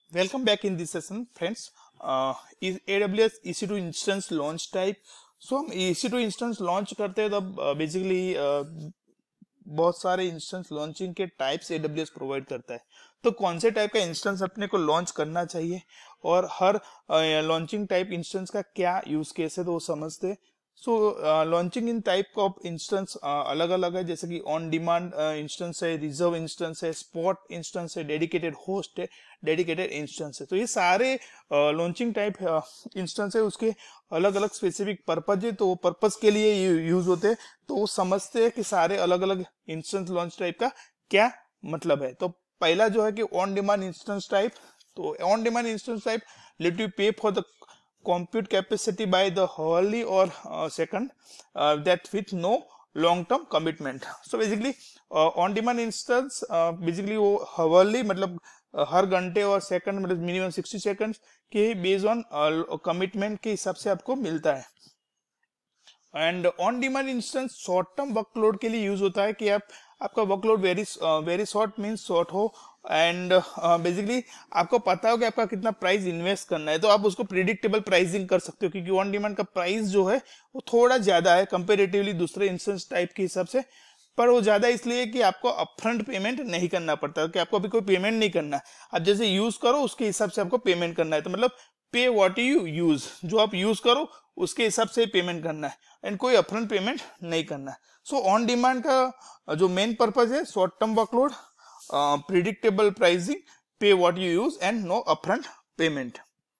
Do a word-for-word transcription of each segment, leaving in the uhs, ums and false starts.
Welcome back in this session, friends. Uh, is A W S E C two Instance launch type. So हम E C two Instance launch करते हैं तब basically uh, बहुत सारे instance launching के types A W S provide करता है। तो कौन से टाइप का इंस्टेंस अपने को लॉन्च करना चाहिए और हर लॉन्चिंग टाइप इंस्टेंस का क्या यूज केस है तो वो समझते हैं। So launching in type of instance अलग अलग है, जैसे कि ऑन डिमांड इंस्टेंस है, रिजर्व इंस्टेंस है, स्पॉट इंस्टेंस है, डेडिकेटेड होस्ट है, डेडिकेटेड इंस्टेंस है। तो ये सारे लॉन्चिंग टाइप इंस्टेंस है, उसके अलग अलग स्पेसिफिक पर्पज है, तो वो पर्पज के लिए यूज होते हैं। तो वो समझते हैं कि सारे अलग अलग इंस्टेंस लॉन्च टाइप का क्या मतलब है। तो पहला जो है कि ऑन डिमांड इंस्टेंस टाइप। तो on demand instance type let you pay for the compute capacity by the hourly or uh, second uh, that with no long term commitment. So basically uh, on demand instance uh, basically वो hourly मतलब uh, हर घंटे और second मतलब minimum sixty seconds के based on commitment के हिसाब से आपको मिलता है। And on demand instance short term workload के लिए यूज होता है कि आप आपका workload very very short means short हो एंड बेसिकली आपको पता हो कि आपका कितना प्राइस इन्वेस्ट करना है, तो आप उसको प्रिडिक्टेबल प्राइसिंग कर सकते हो, क्योंकि ऑन डिमांड का प्राइस जो है वो थोड़ा ज्यादा है कंपेरेटिवली दूसरे इंस्टेंस टाइप के हिसाब से। पर वो ज्यादा इसलिए कि आपको अपफ्रंट पेमेंट नहीं करना पड़ता, कि आपको अभी कोई पेमेंट नहीं करना, आप जैसे यूज करो उसके हिसाब से आपको पेमेंट करना है। तो मतलब पे व्हाट यू यूज, जो आप यूज करो उसके हिसाब से पेमेंट करना है एंड कोई अपफ्रंट पेमेंट नहीं करना है। सो ऑन डिमांड का जो मेन पर्पज है short term workload, predictable pricing, pay what you use and no upfront payment.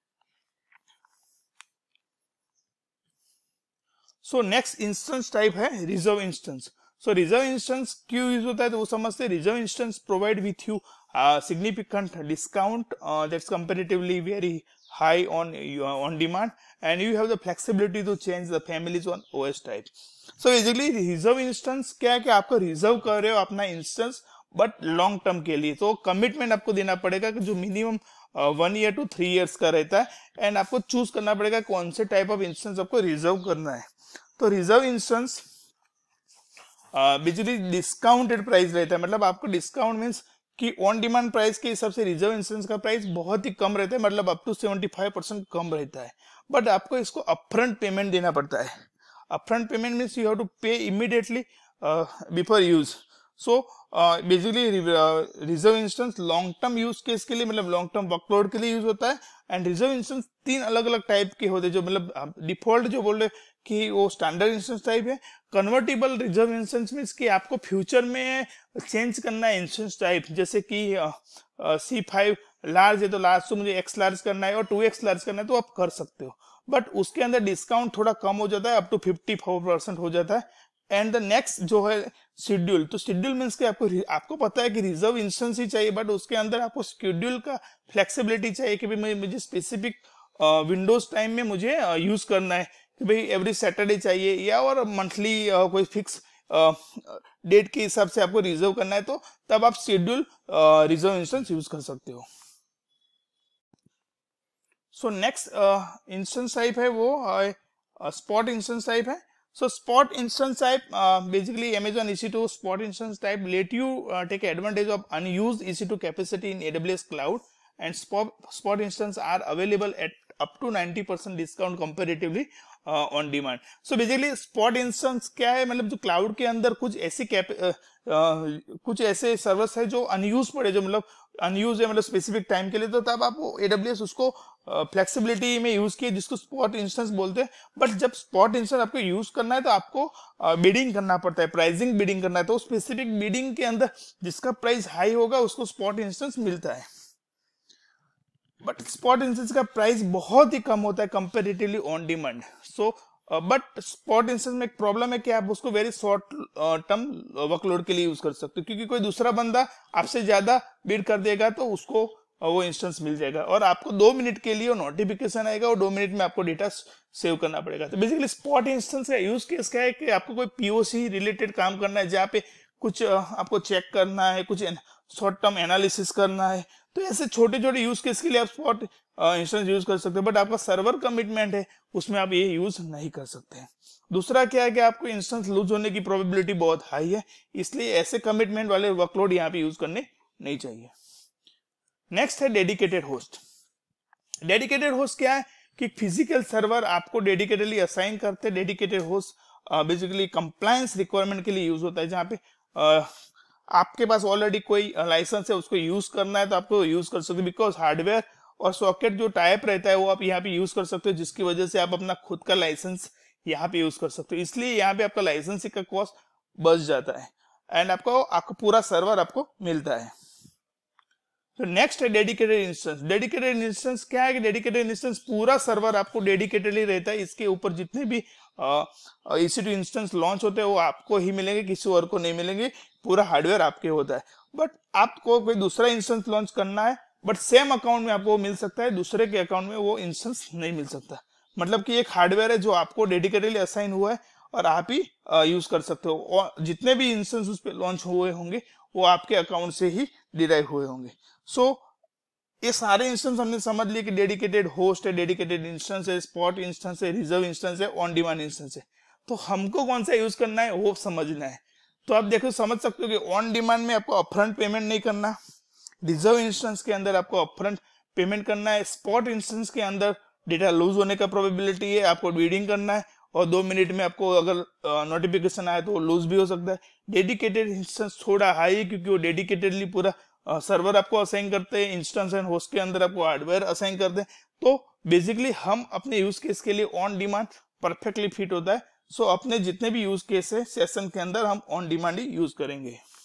So next instance type है reserve instance. So reserve instance क्यों यूज होता है तो वो समझते हैं। Reserve instance provide with you significant discount that's comparatively very high on uh, on demand, and you have the flexibility to change the families on O S type. So basically reserve instance क्या है कि आपको reserve कर रहे हो अपना instance but long term के लिए, तो कमिटमेंट आपको देना पड़ेगा कि जो minimum one year two three years का रहता है एंड आपको चूज करना पड़ेगा कौन से टाइप ऑफ इंस्टेंस आपको रिजर्व करना है। तो reserve instance basically discounted price रहता है, मतलब आपको डिस्काउंट मीन्स कि ऑन डिमांड प्राइस के हिसाब से रिजर्व इंस्टेंस का प्राइस बहुत ही कम रहता है, मतलब up to seventy five percent कम रहता है, बट आपको इसको अपफ्रंट पेमेंट देना पड़ता है। Upfront payment means you have to pay immediately before use. So basically reserve instance long term use case के लिए, मतलब लॉन्ग टर्म वर्कलोड के लिए यूज होता है। एंड रिजर्व इंस्टेंस तीन अलग अलग टाइप के होते हैं, जो मतलब डिफॉल्ट जो बोल रहे कि वो स्टैंडर्ड इंस्टेंस टाइप है। कन्वर्टिबल रिजर्व इंस्टेंस मीन्स कि आपको फ्यूचर में चेंज करना है इंस्टेंस टाइप, जैसे कि सी फाइव लार्ज है तो लार्ज से मुझे एक्स लार्ज करना है और टू एक्स लार्ज करना है तो आप कर सकते हो, बट उसके अंदर डिस्काउंट थोड़ा कम हो जाता है, up to fifty four percent हो जाता है। एंड द नेक्स्ट जो है शेड्यूल। तो शेड्यूल मीन्स कि आपको आपको पता है कि रिजर्व इंस्टेंस ही चाहिए, बट उसके अंदर आपको शेड्यूल का फ्लेक्सिबिलिटी चाहिए कि भाई मुझे स्पेसिफिक विंडोज टाइम में मुझे यूज uh, करना है, कि भाई एवरी सैटरडे चाहिए या और मंथली uh, कोई फिक्स डेट uh, के हिसाब से आपको रिजर्व करना है, तो तब आप शेड्यूल रिजर्व इंस्टेंस यूज कर सकते हो। सो नेक्स्ट इंस्टेंस टाइप है वो स्पॉट इंस्टेंस टाइप है। So spot instance type, uh, basically Amazon E C two spot instance type let you uh, take advantage of unused E C two capacity in A W S cloud, and spot spot instance are available at up to ninety percent discount comparatively uh, on demand. So basically spot instance क्या है, मतलब जो cloud के अंदर कुछ ऐसी cap uh, uh, कुछ ऐसे सर्वर्स है जो अनयूज पड़े, जो मतलब अनयूज है मतलब स्पेसिफिक टाइम के लिए, तो तब आप A W S उसको फ्लेक्सिबिलिटी uh, में यूज किए, जिसको स्पॉट इंस्टेंस बोलते हैं। बट जब स्पॉट इंस्टेंस आपको यूज करना है तो आपको बिडिंग uh, करना पड़ता है, प्राइसिंग बिडिंग करना है, तो स्पेसिफिक बिडिंग के अंदर जिसका प्राइस हाई होगा उसको स्पॉट इंस्टेंस मिलता है। बट स्पॉट इंस्टेंस का प्राइस बहुत ही कम होता है comparatively on demand. So but spot instance में एक प्रॉब्लम है कि आप उसको वेरी शॉर्ट टर्म वर्कलोड के लिए यूज कर सकते हो, क्योंकि कोई दूसरा बंदा आपसे ज्यादा बिड कर देगा तो उसको वो इंस्टेंस मिल जाएगा और आपको दो मिनट के लिए नोटिफिकेशन आएगा और दो मिनट में आपको डेटा सेव करना पड़ेगा। तो बेसिकली स्पॉट इंस्टेंस का यूज केस क्या है कि आपको कोई पीओसी रिलेटेड काम करना है, जहाँ पे कुछ आपको चेक करना है, कुछ शॉर्ट टर्म एनालिसिस करना है, तो ऐसे छोटे छोटे यूज केस के लिए आप स्पॉट इंस्टेंस यूज कर सकते हैं, बट आपका सर्वर कमिटमेंट है उसमें आप ये यूज नहीं कर सकते हैं। दूसरा क्या है कि आपको इंस्टेंस लूज होने की प्रोबेबिलिटी बहुत हाई है, इसलिए ऐसे कमिटमेंट वाले वर्कलोड यहाँ पे यूज करने नहीं चाहिए। नेक्स्ट है डेडिकेटेड होस्ट। डेडिकेटेड होस्ट क्या है कि फिजिकल सर्वर आपको डेडिकेटेडली असाइन करते हैं। Dedicated host basically compliance requirement के लिए यूज होता है, जहाँ पे uh, आपके पास ऑलरेडी कोई लाइसेंस है, उसको यूज करना है तो आपको यूज कर सकते हो, बिकॉज हार्डवेयर और सॉकेट जो टाइप रहता है वो आप यहाँ पे यूज कर सकते हो, जिसकी वजह से आप अपना खुद का लाइसेंस यहाँ पे यूज कर सकते हो। इसलिए यहाँ पे आपका लाइसेंसिंग का कॉस्ट बच जाता है एंड आपको आपको पूरा सर्वर आपको मिलता है। तो नेक्स्ट है डेडिकेटेड इंस्टेंस। डेडिकेटेड इंस्टेंस क्या है कि डेडिकेटेड इंस्टेंस पूरा सर्वर आपको डेडिकेटेडली रहता है, इसके ऊपर जितने भी E C two instance launch होते हैं वो आपको ही मिलेंगे, किसी और को नहीं मिलेंगे, पूरा हार्डवेयर आपके होता है। बट आपको कोई दूसरा इंस्टेंस लॉन्च करना है बट सेम अकाउंट में आपको मिल सकता है, दूसरे के अकाउंट में वो इंस्टेंस नहीं मिल सकता। मतलब कि एक हार्डवेयर है जो आपको डेडिकेटेडली असाइन हुआ है और आप ही यूज कर सकते हो, और जितने भी इंस्टेंस उस पर लॉन्च हुए होंगे वो आपके अकाउंट से ही डिराइव हुए होंगे। सो so, ये सारे इंस्टेंस हमने समझ लिए कि डेडिकेटेड होस्ट है, डेडिकेटेड इंस्टेंस है, स्पॉट इंस्टेंस है, रिजर्व इंस्टेंस है, ऑन डिमांड इंस्टेंस है। तो हमको कौन सा यूज करना है वो समझना है। तो आप देखो समझ सकते हो कि ऑन डिमांड में आपको अपफ्रंट पेमेंट नहीं करना, रिजर्व इंस्टेंस के अंदर आपको अपफ्रंट पेमेंट करना है, स्पॉट इंस्टेंस के अंदर डेटा लूज होने का प्रोबेबिलिटी है, आपको रीडिंग करना है और दो मिनट में आपको अगर नोटिफिकेशन आए तो लूज भी हो सकता है। डेडिकेटेड इंस्टेंस थोड़ा हाई है क्योंकि वो डेडिकेटेडली पूरा सर्वर uh, आपको असाइन करते हैं, इंस्टेंस एंड होस्ट के अंदर आपको हार्डवेयर असाइन करते हैं। तो बेसिकली हम अपने यूज केस के लिए ऑन डिमांड परफेक्टली फिट होता है। सो so, अपने जितने भी यूज केस है सेशन के अंदर हम ऑन डिमांड ही यूज करेंगे।